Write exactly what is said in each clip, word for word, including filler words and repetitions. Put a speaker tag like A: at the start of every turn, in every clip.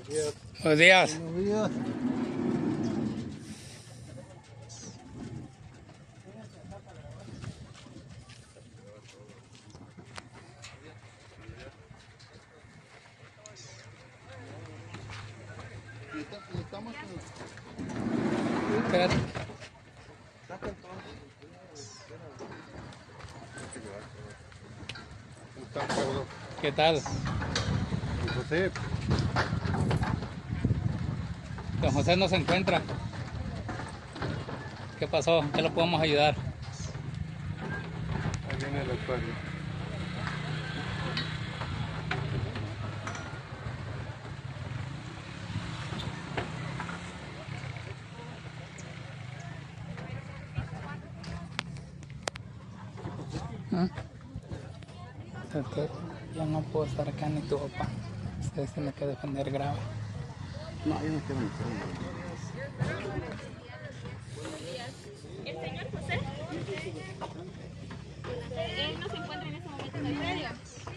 A: Buenos días.
B: Buenos días. Estamos en...
A: Espérate. ¿Qué tal?
B: José.
A: Don José no se encuentra. ¿Qué pasó? ¿Qué lo podemos ayudar?
B: Ahí viene el acuario.
A: ¿Ah? Yo no puedo estar acá ni tu papá. Ustedes tienen que defender grave.
B: No, yo no quiero meter.
C: ¿El señor José? Él no se encuentra en este momento en el medio.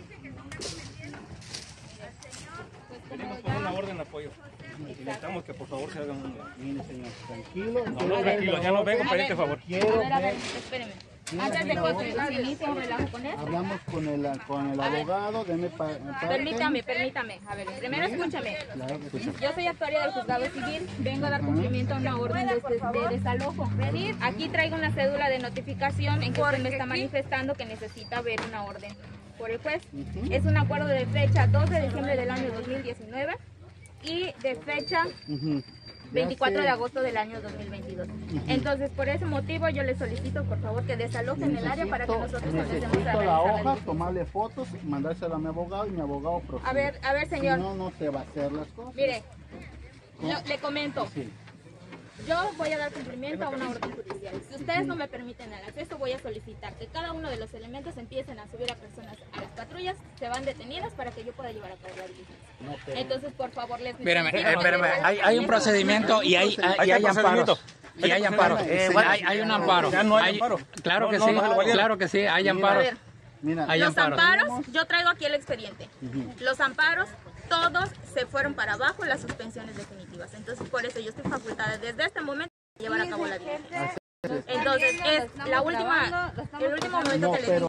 D: Queremos poner una orden de apoyo. Necesitamos que por favor se hagan un...
B: Mire, señor, tranquilo.
D: No, no, tranquilo, ya no vengo, para este favor.
C: A
B: Quiero
C: ver, a ver,
B: ver.
C: espéreme. Antes de que se inicie un relajo con él.
B: Hablamos con el, con el abogado, deme pa, parte.
C: Permítame, permítame. A ver, primero escúchame.
B: Claro que sí.
C: Yo soy actuaria del juzgado civil, vengo a dar cumplimiento a una orden de, de desalojo. Aquí traigo una cédula de notificación en que usted me está manifestando que necesita ver una orden por el juez. Es un acuerdo de fecha dos de diciembre del año dos mil diecinueve y de fecha
B: Uh-huh.
C: veinticuatro de agosto del año dos mil veintidós. Entonces, por ese motivo, yo le solicito, por favor, que desalojen el área para que nosotros comencemos a
B: Necesito la
C: realizar
B: hoja,
C: diligencia.
B: tomarle fotos, mandársela a mi abogado y mi abogado procede.
C: A ver, a ver,
B: Si
C: señor.
B: no, no se va a hacer las cosas.
C: Mire, lo- le comento.
B: Sí.
C: Yo voy a dar cumplimiento a una orden judicial. Si ustedes no me permiten el acceso, voy a solicitar que cada uno de los elementos empiecen a subir a personas a las patrullas, se van detenidas para que yo pueda llevar a cabo la diligencia.
B: No, pero...
C: Entonces, por favor, les
A: Espérame,
C: necesito
A: eh, espérame. Hay, hay un procedimiento y hay, hay, y hay amparos. Y hay amparos.
B: Eh,
A: Hay, hay un amparo.
D: Ya no hay amparo.
A: Claro que
D: No,
A: sí,
D: no, no, no,
A: claro que sí, hay
B: Mira,
C: A
A: amparos.
C: ver,
B: Mira,
A: Hay
C: los
A: amparos.
C: amparos, yo traigo aquí el expediente. Los amparos, todos se fueron para abajo en las suspensiones definitivas. Entonces, por eso yo estoy facultada desde este momento a llevar a cabo la diligencia. Entonces, es la última, el último momento
B: no,
C: que les
B: pero...
C: digo.